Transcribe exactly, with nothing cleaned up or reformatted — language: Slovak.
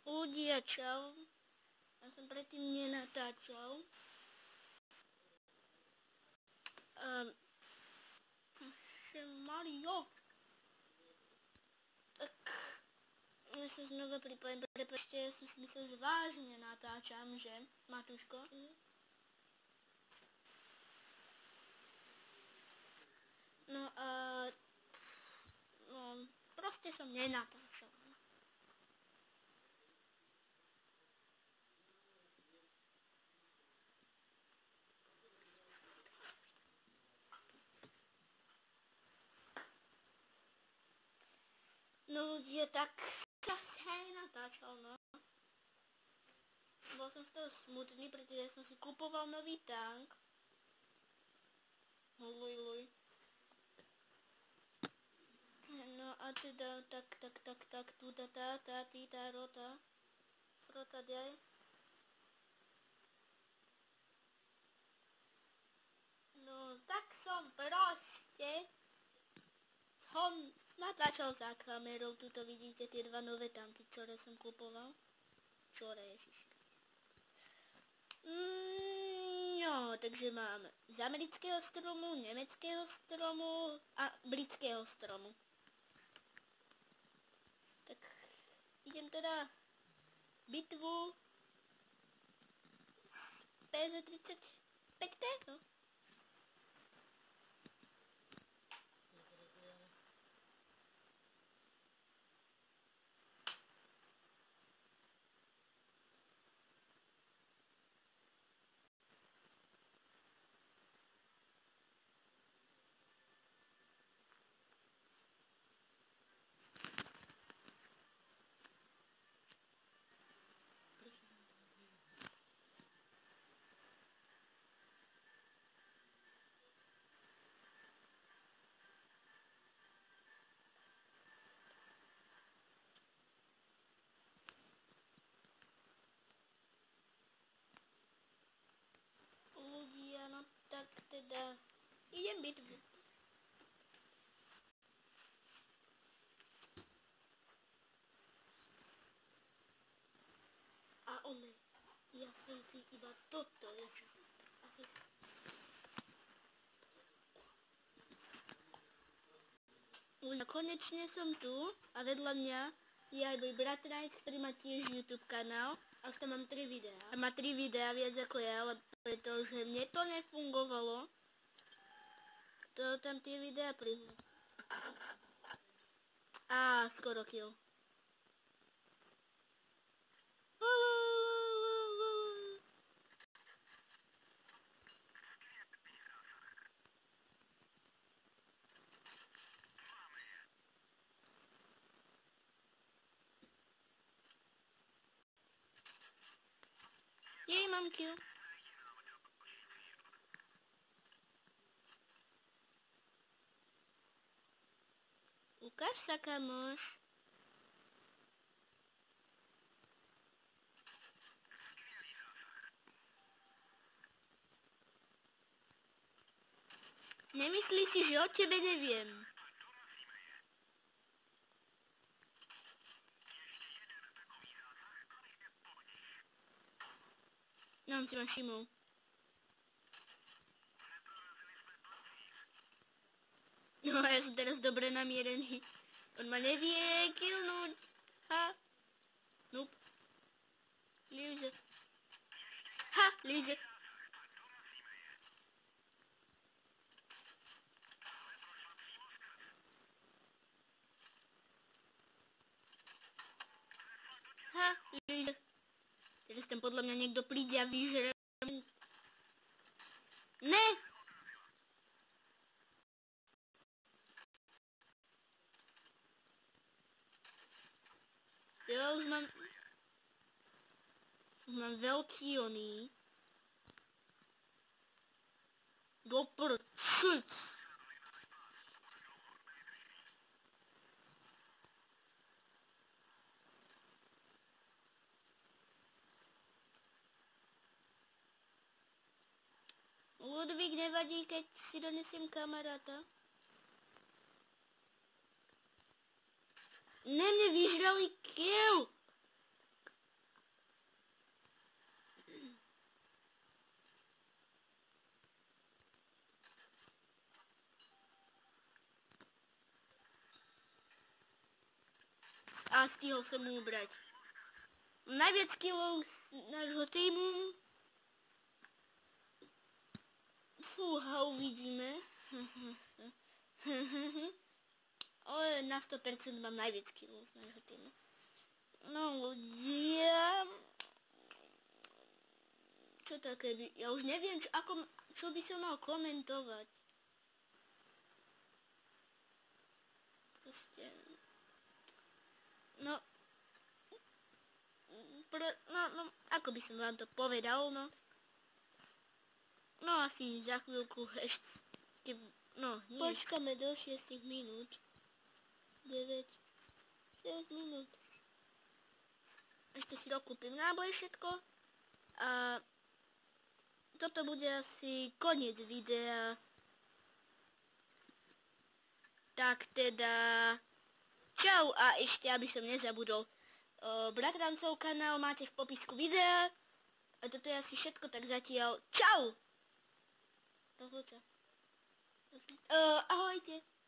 Ľudia, čau. Ja som predtým nenatáčal. Um, Mario. Tak, ja sa znova pripojím, prepačte, ja som si myslel, že vážne natáčam, že, Matúško? No a... No, proste som nenatáčal. No ľudia, tak sa aj natáčal, no. Bol som z toho smutný, pretože som si kupoval nový tank. Luj, luj. No a teda, tak, tak, tak, tak, tu, ta, ta, ta, tí, tá, rota. Frota, daj. No, tak som proste som natáčal za kamerou, tuto vidíte tie dva nové tanky, ktoré som kupoval. Čore, ježiš. Mm, no, takže mám z amerického stromu, nemeckého stromu a britského stromu. Tak idem teda bitvu s pé zet tridsaťpäť té, no. Ľudia, no tak teda idem bitvu. A one, ja som si iba toto, ja som si asi... Ľudia, konečne som tu a vedľa mňa je aj môj bratranec, ktorý má tiež YouTube kanál a už tam mám tri videá. A má tri videá viac ako ja, ale pretože mne to nefungovalo, to tam tie videá prihľad. Á, skoro kill. Jej, mám kill. Ukáž sa, kamoš. Nemyslí si, že o tebe neviem. No, on si ma všimol. No, ja som teraz dobre namierený. On ma nevie killnúť. Ha. Nope. Líze. Ha, líze. Ha, líze. Teraz tam podľa mňa niekto príde a vyžere. Ne! Ja už mám... Už mám veľký oný. Dopr... Shit! Ludvík, nevadí, keď si donesiem kamaráta. Ne, mne vyžrali kill. a stihol som mu ubrať. Najviac killov z nášho týmu. Fúha, uvidíme. Ale na sto percent mám najviac killov z nášho týmu. No ľudia... Čo také by... Ja už neviem, čo, ako, čo by som mal komentovať. Proste... No... Pr no, no, ako by som vám to povedal, no. No asi za chvíľku ešte... No, nie. Počkáme do šiestich minút. deväť... šesť minút. Ešte si dokúpim náboj všetko. A... Toto bude asi koniec videa. Tak teda... Čau a ešte, aby som nezabudol. O, Bratrancov kanál máte v popisku videa. A toto je asi všetko, tak zatiaľ. Čau! Uh, ahojte.